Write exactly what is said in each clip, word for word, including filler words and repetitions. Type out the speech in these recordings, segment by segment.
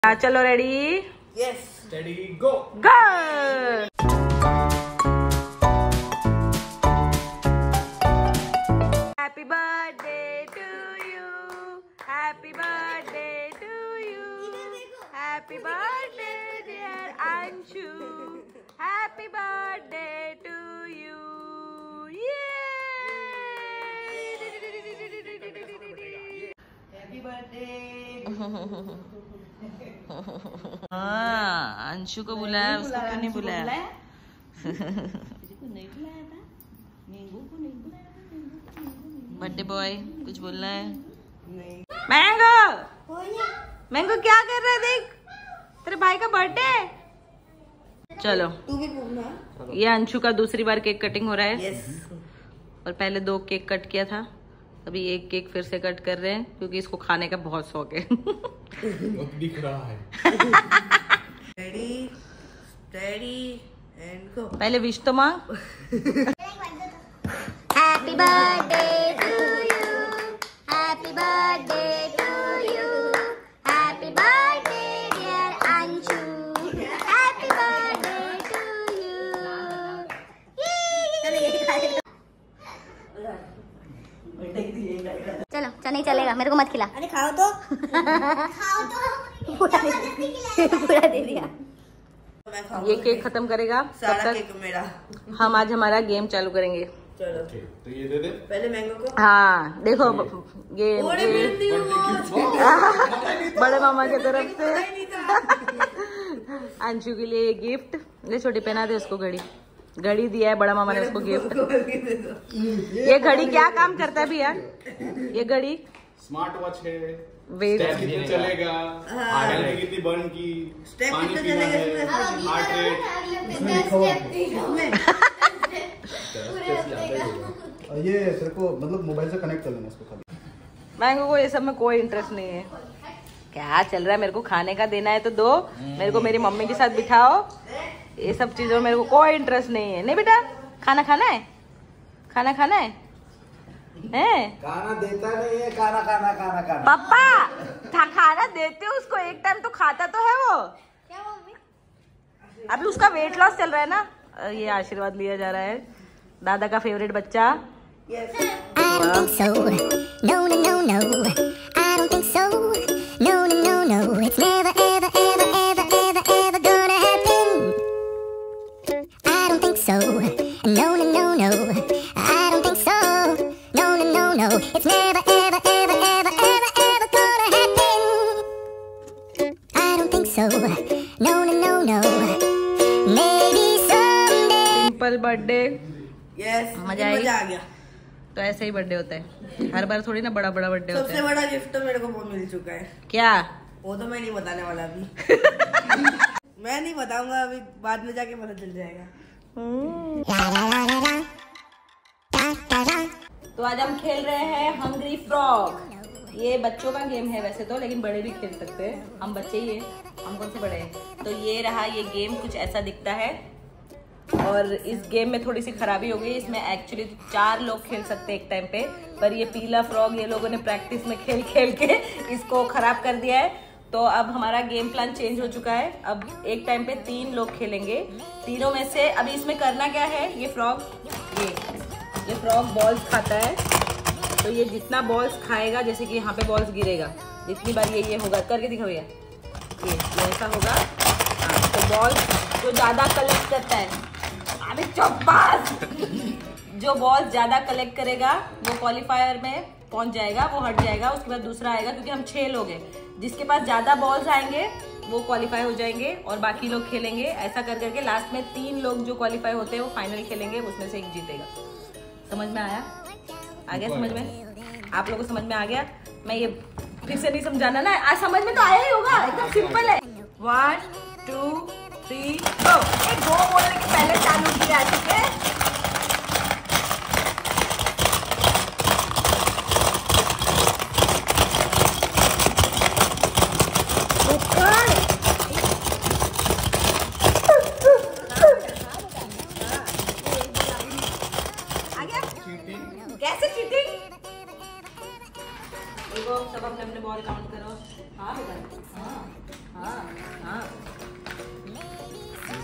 चलो ready? Yes ready go go. Happy birthday to you, happy birthday to you, happy birthday dear Anshu, happy birthday to you. Happy birthday. हाँ, अंशु को बुलाया, उसको क्यों नहीं बुलाया? नहीं बुलाया था, मैंगो को नहीं बुलाया था। बर्थडे बॉय कुछ बोलना है? नहीं। मैंगो, मैंगो क्या कर रहा है? देख, तेरे भाई का बर्थडे। चलो तू भी बोलना। ये अंशु का दूसरी बार केक कटिंग हो रहा है। यस। और पहले दो केक कट किया था, अभी एक केक फिर से कट कर रहे हैं क्योंकि इसको खाने का बहुत शौक है। दिख रहा है। Ready ready and go. पहले विश तो मांग। Happy birthday to you, happy birthday to you, happy birthday dear Anshu, happy birthday to you. चलो चल, नहीं चलेगा, मेरे को मत खिला। अरे खाओ तो। खाओ तो। पूरा दे दिया। ये केक खत्म करेगा तब तक केक मेरा। हम आज हमारा गेम चालू करेंगे। चलो तो ये दे दे पहले मैंगो को। हाँ देखो गेम, बड़े मामा की तरफ से अंशु के लिए गिफ्ट। ले छोटी, पहना दे उसको घड़ी। घड़ी दिया है बड़ा मामा ने उसको गिफ्ट। ये घड़ी क्या काम करता है भैया? ये घड़ी स्मार्ट वॉच है। वेट चलेगा, कितनी बर्न की, पानी पीना है, हार्ट रेट। ये तेरे को मतलब मोबाइल से कनेक्ट कर लेना इसको खाली। मैंगो को ये सब में कोई इंटरेस्ट नहीं है। क्या चल रहा है? मेरे को खाने का देना है तो दो, मेरे को मेरी मम्मी के साथ बिठाओ। ये सब चीजों में मेरे को कोई इंटरेस्ट नहीं है। नहीं बेटा, खाना खाना है, खाना खाना है, हैं? खाना देता नहीं है, खाना खाना खाना खाना। पापा खाना देते हो उसको, एक टाइम तो खाता तो है वो। क्या मम्मी? अभी उसका वेट लॉस चल रहा है ना। ये आशीर्वाद लिया जा रहा है दादा का फेवरेट बच्चा। I don't think so. No, no, no, no. I don't think so. No, no, no, no. It's never, ever, ever, ever, ever, ever gonna happen. I don't think so. No, no, no, no. I don't think so. No, no, no, no. It's never, ever, ever, ever, ever, ever gonna happen. I don't think so. No, no, no, no. Maybe someday. Simple birthday. Yes, मजा आई? मजा आ गया। तो ऐसे ही birthday होता है, हर बार थोड़ी ना बड़ा बड़ा बर्थडे होता है। सबसे बड़ा गिफ्ट तो मेरे को वो मिल चुका है। क्या? वो तो मैं नहीं बताने वाला अभी। मैं नहीं बताऊंगा अभी, बाद में जाके पता चल जाएगा। तो आज हम खेल रहे हैं हंग्री फ्रॉग। ये बच्चों का गेम है वैसे तो, लेकिन बड़े भी खेल सकते हैं। हम बच्चे ही हैं, हम कौन से बड़े हैं। तो ये रहा, ये गेम कुछ ऐसा दिखता है। और इस गेम में थोड़ी सी खराबी हो गई। इसमें एक्चुअली चार लोग खेल सकते हैं एक टाइम पे, पर ये पीला फ्रॉग ये लोगों ने प्रैक्टिस में खेल खेल के इसको खराब कर दिया है। तो अब हमारा गेम प्लान चेंज हो चुका है। अब एक टाइम पे तीन लोग खेलेंगे। तीनों में से अभी इसमें करना क्या है, ये फ्रॉग ये ये फ्रॉग बॉल्स खाता है। तो ये जितना बॉल्स खाएगा, जैसे कि यहाँ पे बॉल्स गिरेगा, जितनी बार ये ये होगा, करके दिखा भैया, ये ऐसा होगा। हाँ, तो बॉल्स जो ज्यादा कलेक्ट करता है, अबे चौपास जो बॉल ज्यादा कलेक्ट करेगा वो क्वालिफायर में पहुंच जाएगा, वो हट जाएगा। उसके बाद दूसरा आएगा, क्योंकि हम छह लोग हैं। जिसके पास ज्यादा बॉल्स आएंगे वो क्वालिफाई हो जाएंगे और बाकी लोग खेलेंगे। ऐसा कर करके लास्ट में तीन लोग जो क्वालिफाई होते हैं वो फाइनल खेलेंगे, उसमें से एक जीतेगा। समझ में आया? आ गया समझ में? आप लोगों को समझ में आ गया? मैं ये फिर से नहीं समझाना ना, आज समझ में तो आया ही होगा, एकदम सिंपल है। One two three go. एक गो बोलने के पहले चालू किया, ठीक है? कैसे चीटिंग? देखो सब अपने अपने बॉल काउंट करो। हाँ बेटा, हाँ हाँ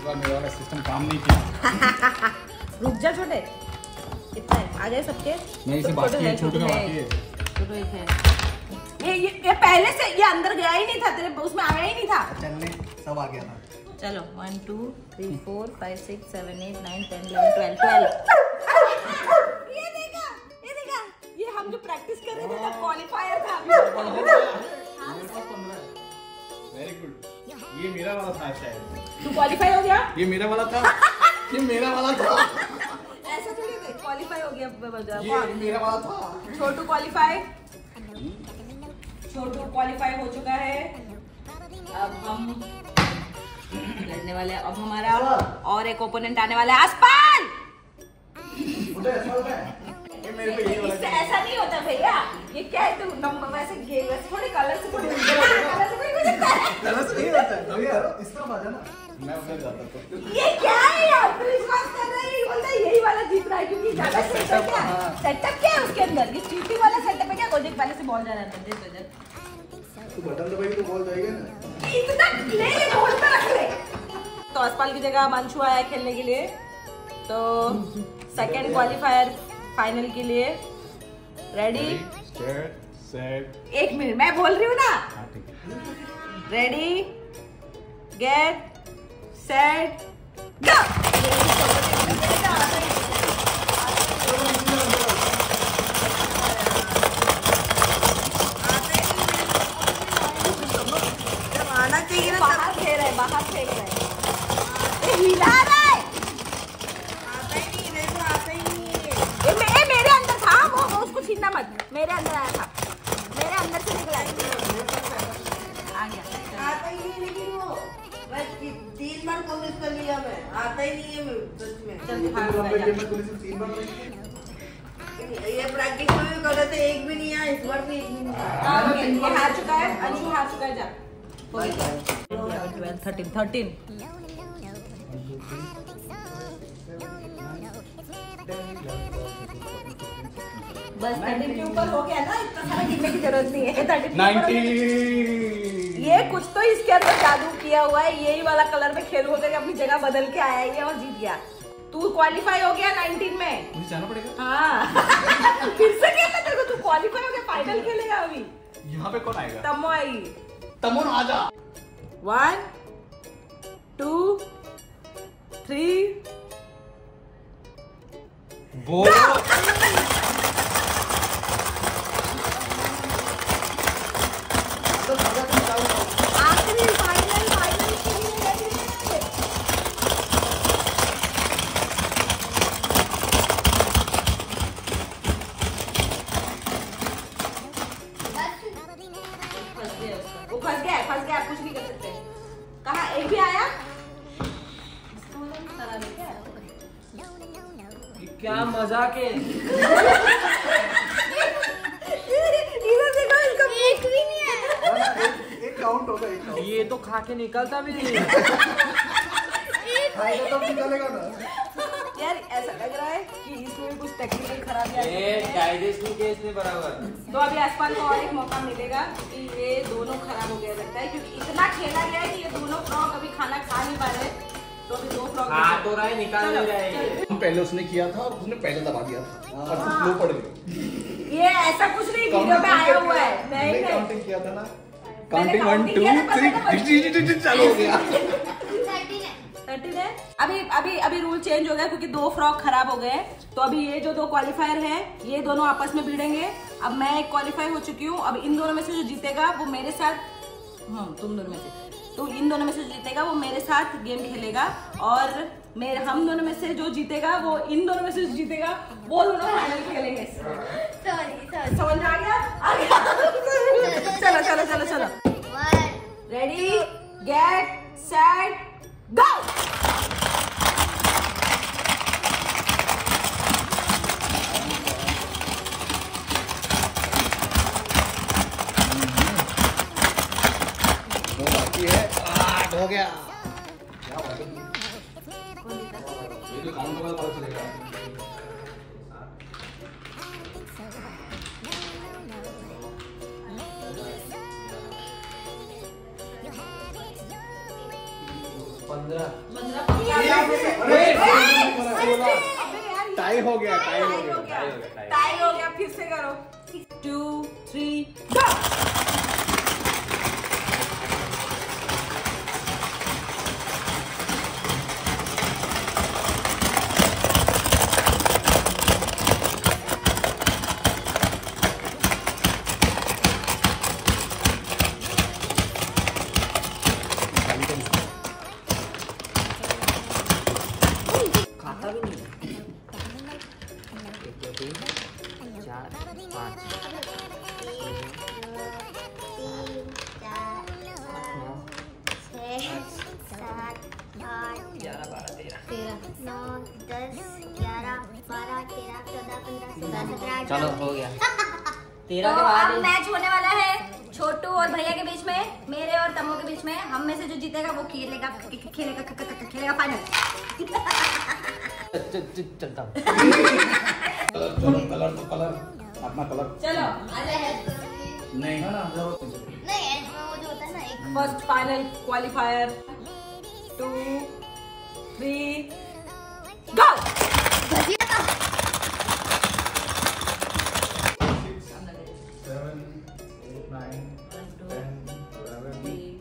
बार मेरा वाला सिस्टम काम नहीं किया। रुक जा छोटे, कितना है आ गए सबके? नहीं इसे बाकी है, छोटे में बाकी है। छोटो एक है। ये ये ये पहले से ये अंदर गया ही नहीं था, तेरे उसमें आया ही नहीं था। चलने सब आ गया था। चलो one two three four five six seven eight nine ten eleven twelve twelve. ये देखा, ये देखा, ये हम जो प्रैक्टिस कर रहे थे तब क्वालिफायर था। Very good. ये मेरा वाला था शायद। तू क्वालिफाई हो गया? ये मेरा वाला था। ये मेरा वाला था। ऐसा थोड़ी है, क्वालिफाई हो गया। ये मेरा वाला था। छोटू क्वालिफाई, छोटू क्वालिफाई हो चुका है। अब हम लड़ने वाले हैं। अब हमारा और एक ओपोनेंट आने वाला है, आसपान। ये मेरे पे यही वाला इससे ऐसा नहीं होता भैया, ये क्या है? तू नंबर वैसे गे वैसे थोड़ी कलर से थोड़ी कलर से थोड़ी हो सकता है। कलर से नहीं होता है भैया, इस तरफ आ जाना। मैं उधर जाता तो ये क्या है यार? तू विश्वास कर रहा है? बोलता है यही वाला जीत रहा है क्योंकि ज्यादा सेटअप क्या है? सेटअप क्या है उसके अंदर? ये चीटिंग वाला सेटअप है क्या? गोजिक पहले से बॉल जा रहा है अंदर दे इधर। तू बटन दबाई तो बॉल जाएगा ना। इतना ले ले बॉल पे रख ले। तो असपाल की जगह मंशु आया खेलने के लिए, तो सेकंड क्वालिफायर फाइनल के लिए रेडी सेट। एक मिनट मैं बोल रही हूँ ना। Ready get set go. आना चाहिए ना। बाहर फेंक रहा है, बाहर फेंक रहा है, हिला रहा है। आता ही नहीं, देखो आता ही नहीं है। ए, मे, ए, मेरे अंदर था वो, वो उसको छीनना मत। मेरे अंदर आया था, मेरे अंदर से निकला है। आ गया। आता ही नहीं, लेकिन वो मैं ती, तीन बार कोशिश कर लिया मैं, आता ही नहीं है मैं, सच में। चल भाग जा। तीन बार ये प्रैक्टिस में भी कर रहे थे, एक भी नहीं आया, इस बार भी एक भी नहीं आया। हाँ, ओके, ये हार चुका है, अंशु हार चुका है। जा ट्वेल्व थर्टीन थर्टीन बस थर्टीन के ऊपर हो गया ना, इतना सारा गिनने की जरूरत नहीं है। Thirteen ninety. ये कुछ तो इसके अंदर जादू किया हुआ है, यही वाला कलर में खेल होकर अपनी जगह बदल के आया है ये और जीत गया। तू क्वालिफाई हो गया नाइनटीन में। मुझे जाना पड़ेगा। हाँ फिर से खेलना तेरे को, तू क्वालिफाई हो गया, फाइनल खेलेगा अभी। यहाँ पे कौन आएगा? तमो आई। तमोन आजा। वन टू थ्री बोलो। आखिरी फाइनल फाइनल के लिए ready है। फंस गया उसका। वो फंस गया फंस गया, कुछ नहीं कर सकते। कहाँ एक भी आया? इसका मतलब खराब है क्या? क्या मजाक है। इधर देखो, इसका एक भी नहीं आया। एक काउंट होगा, एक काउंट। ये तो खा के निकलता भी नहीं है। खाएगा तब निकलेगा ना। यार ऐसा लग रहा है कि इसमें भी कुछ टेक्निकल खराबी ये है। डाइजेस्टिव केस नहीं बराबर। तो अभी आसपास को और एक मौका मिलेगा कि ये दोनों खराब हो गया लगता है, क्योंकि इतना खेला गया है कि ये दोनों फ्रॉक अभी खाना खा नहीं पा रहे। तो अभी दो फ्रॉक खा तो रहा है, निकाल नहीं रहा है ये। हम पहले उसने किया था और उसने पहले दबा दिया था और फिर स्लो पड़ गई। ये ऐसा कुछ नहीं वीडियो में आया हुआ है। नहीं नहीं काउंटिंग किया था ना। मैंने काउंटिंग वन counting टू किया था, थ्री पता डिट चालू हो गया। थर्टीन है। अभी अभी अभी रूल चेंज हो गया क्योंकि दो फ्रॉक खराब हो गए। तो अभी ये जो दो क्वालिफायर है ये दोनों आपस में भिड़ेंगे। अब मैं एक क्वालिफाई हो चुकी हूँ। अब इन दोनों में से जो जीतेगा वो मेरे साथ, हाँ तुम दोनों में से, तो इन दोनों में से जो जीतेगा वो मेरे साथ गेम खेलेगा और मेरे हम दोनों में से जो जीतेगा वो इन दोनों में से जो जीतेगा वो दोनों फाइनल खेलेंगे। समझ में आ गया? आ गया। चलो चलो चलो चलो, रेडी गेट सेट गो। दो बाकी है, आठ हो गया। ये तो काउंट वाला पता चलेगा। पंद्रह। टाई हो गया, टाई हो गया। टाई हो गया, फिर से करो। Two three go. खाता भी नहीं। एक दो तीन चार पाँच ग्यारह बारह तेरह। नौ दस ग्यारह बारह तेरह चौदह पंद्रह सोलह सत्रह चलो हो गया। तेरह तो के बाद अब मैच होने वाला है छोटू और भैया के बीच में, मेरे और तमो के बीच में। हम में से जो जीतेगा वो खेलेगा खेलेगा खेलेगा फाइनल। चलता हूँ। चलो कलर तो कलर अपना कलर चलो नहीं है ना। नहीं वो जो होता है ना एक first final qualifier. Two three go. Seven eight nine ten eleven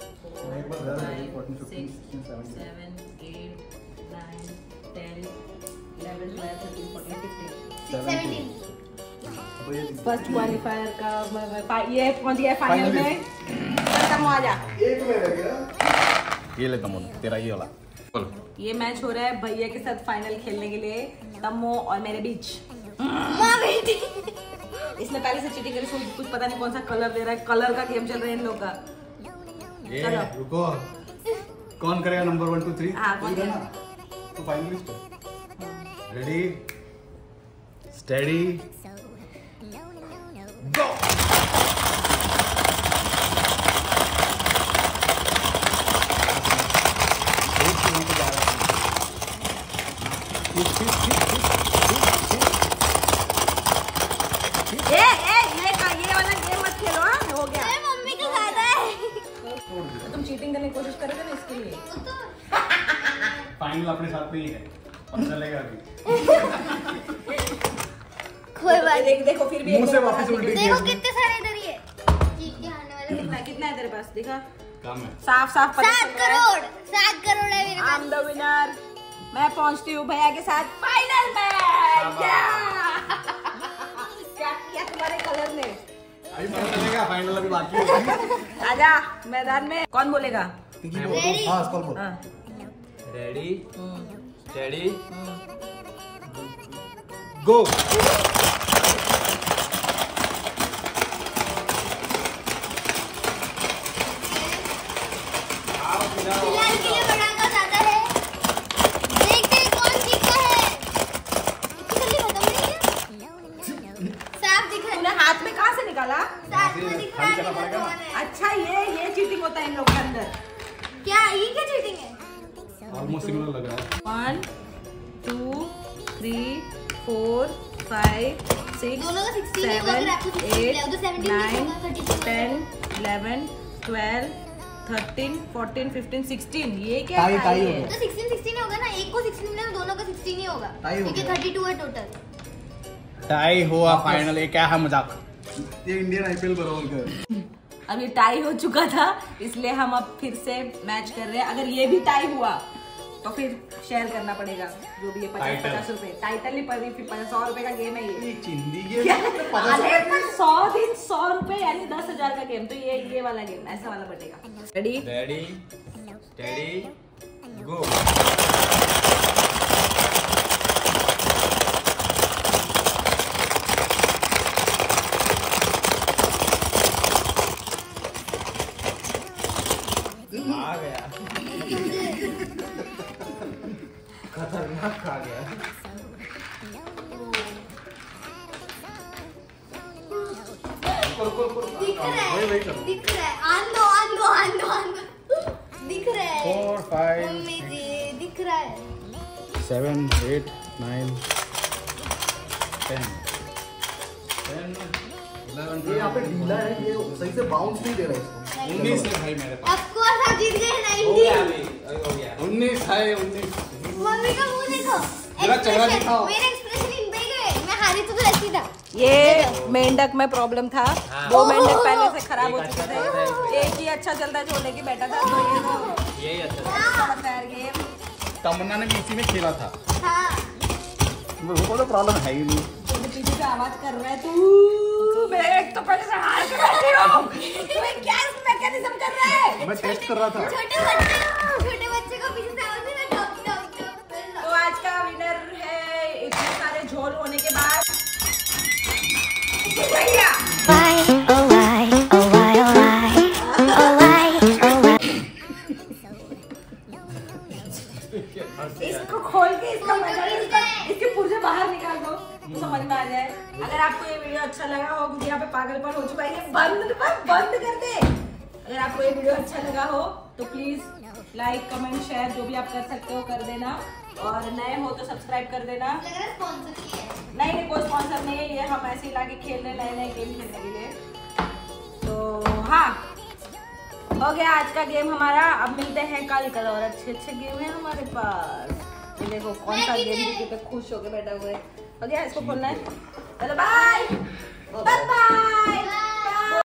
first qualifier का ये पहुंच गया फाइनल में। तमो आ जा। एक में रह गया। ये ले तमो, तेरा ये वाला। ये मैच हो रहा है भैया के साथ फाइनल खेलने के लिए, तमो और मेरे बीच। इसने पहले से चीटिंग करी, कुछ पता नहीं कौन सा कलर दे रहा है। कलर का गेम चल रहा है इन लोग का। ये चलो। रुको, कौन करेगा नंबर वन टू थ्री? हाँ, कौन करेगा? तो फाइनलिस्ट रेडी स्टेडी गो। ए, ए, ये का ये वाला गेम मत खेलो। हाँ हो गया। मम्मी का ज्यादा है। तो तुम चीटिंग करने की कोशिश करोगे ना इसके लिए। फाइनल अपने साथ में ही है, पता चलेगा अभी। कोई बात देख देखो फिर भी मुंह से वापस उल्टी देखो कितने सारे इधर ही है। जीत के आने वाले कितना कितना है तेरे पास देखा? कम है। साफ साफ पता सात चल रहा है। करोड़ सात करोड़ है मेरे आई पास। Am the winner. मैं पहुंचती हूँ भैया के साथ फाइनल में। क्या क्या किया तुम्हारे कलर ने? अभी पता चलेगा, फाइनल अभी बाकी है। आजा मैदान में। कौन बोलेगा? Ready? हाँ स्कॉल बोल। हाँ। Ready steady go. फिलहाल के लिए बढ़ाना ज्यादा है। देखते हैं कौन जीतता है। जल्दी खत्म नहीं है। साफ दिख रहा तूने है। हाथ में कहाँ से निकाला? साफ में दिख रहा है कि कौन है। अच्छा ये ये चीटिंग होता है इन लोग के अंदर। क्या ये क्या चीटिंग है? ऑलमोस्ट सिमिलर लग रहा है। One two three four five six दोनों का sixteen ही होगा, सेवन अगर आपको sixteen एट है, उधर seventeen नाइन होगा, thirty-two ten eleven twelve thirteen fourteen fifteen sixteen. ये क्या टाई- है? टाई ये? हो गया। तो sixteen sixteen ही होगा ना। एक को sixteen मिला, दोनों का sixteen ही होगा। टाई हो क्योंकि गया। thirty-two है टोटल। टाई हुआ फाइनल। ये क्या है मजाक? ये इंडियन आईपीएल बराबर का। अब ये टाई हो चुका था, इसलिए हम अब फिर से मैच कर रहे हैं। अगर ये भी टाई हुआ तो फिर शेयर करना पड़ेगा जो भी ये पचास टाइटल। पचास रुपए। टाइटल नहीं पड़ी, फिर पचास सौ रुपए का गेम है ये। चिंदी क्या? अरे पर सौ दिन सौ रुपए यानी दस हजार का गेम। तो ये ये वाला गेम ऐसा वाला बटेगा। Ready ready steady go. आ गया। खतरनाक खा गया। दिख रहा वही वही है, करो। दिख रहा है। आन दो, आन दो, आन दो, आन दो। दिख रहा है। फोर फाइव मम्मी जी दिख रहा है। Seven eight nine ten ten eleven. ये यहाँ पे ढीला है, ये सही से बाउंस नहीं दे रहा है इसको। उन्नीस है भाई मेरे पास। ऑफ कोर्स आप जीत गए हो गया नाइनटीन। अभी अभी हो गया। हो उन्नीस है उन्नीस। मम्मी का मुंह देखो, जरा चेहरा दिखाओ। मेरा एक्सप्रेशन इन पे गए, मैं हारी तो तो ऐसी था। ये मेंढक में प्रॉब्लम था, दो मेंढक पहले से खराब हो चुके थे, एक ही अच्छा चलता जो लेके बैठा था, तो ये तो यही अच्छा यार गेम। तमन्ना ने भी इसी में खेला था। हाँ। वो तो प्रॉब्लम है ही नहीं। पीछे से आवाज कर रहा है तू, मैं एक तो पहले से हार के बैठी हूँ, तू क्या मैकेनिज्म कर रहा है? मैं टेस्ट कर रहा था। छोटे बच्चे, छोटे बच्चे को पीछे से आवाज ना डॉक डॉक डॉक। तो आज का विनर है इतने सारे झोल होने के बाद भैया। Why, oh why, oh why, oh why, oh why, oh why. इसको खोल के इसका मजा इसका इसके पुर्जे बाहर निकाल दो तो समझ में आ जाए। अगर आपको ये वीडियो अच्छा लगा हो, क्योंकि यहाँ पे पागलपन हो चुका है, ये बंद बंद कर दे। अगर आपको ये वीडियो अच्छा लगा हो तो प्लीज लाइक कमेंट शेयर जो भी आप कर सकते हो कर देना, और नए हो तो सब्सक्राइब कर देना। लग रहा है स्पॉन्सर किया है। नहीं नहीं कोई स्पॉन्सर नहीं है, ये हम ऐसे ही लाके खेल रहे नए नए गेम खेलने के लिए। तो हाँ, हो गया आज का गेम हमारा। अब मिलते हैं कल, कल और अच्छे अच्छे गेम है हमारे पास। ये देखो कौन सा गेम कितने खुश होकर बैठा हुआ है। हो गया, इसको खोलना है। चलो बाय बाय बाय।